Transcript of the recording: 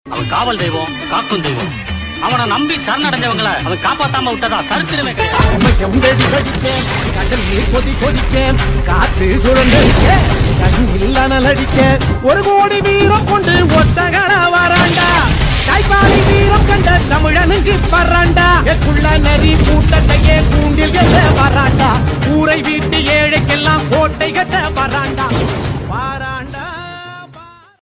அவன் காவல் தெய்வம், காக்கும் தெய்வம். அவனை நம்பி சரணடைஞ்சவங்களை அவன் காப்பாத்தாம விட்டதா சரித்திரமே ஒரு கோடி வீரம் கொண்டு ஒத்தகட வராண்டா கைப்பாடி வீரம் கண்ட தமிழனுக்கு பறாண்டா எக்குள்ள நரி கூட்டத்தையே கூண்டில் வராண்டா ஊரை வீட்டு ஏழைக்கெல்லாம் கோட்டை கட்ட வராண்டா